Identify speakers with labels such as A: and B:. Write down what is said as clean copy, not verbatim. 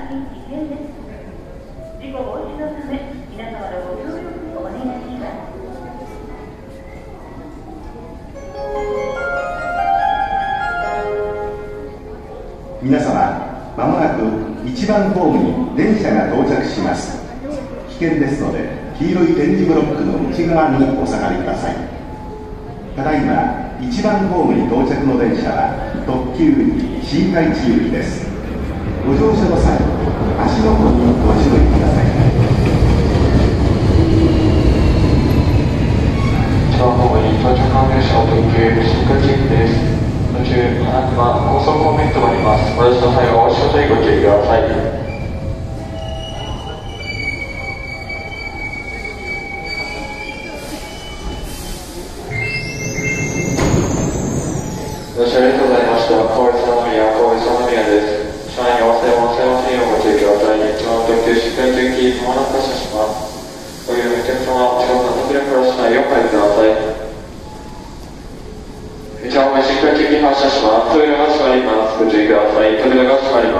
A: に危険です。事故防止のため、皆様のご協力をお願いします。
B: 皆様、まもなく1番ホームに電車が到着します。危険ですので、黄色い点字ブロックの内側にお下がりください。ただいま1番ホームに到着の電車は特急新海地行きです。ご乗車の際、足元にご注意ください。
C: 1番ホームに到着の電車は特急新海地行きです。途中、花熊高速方面となります。お出しの際はお足元にご注意ください。ご視聴ありがとうございました。神戸三宮です。車内に忘れ物せませんようご注意ください。一番特急新海地行き、まもなく発車します。ご利用のお客様、近くの扉から車内をお入りください。一番新海地行き発車します。扉が閉まります。ご注意ください。扉が閉まります。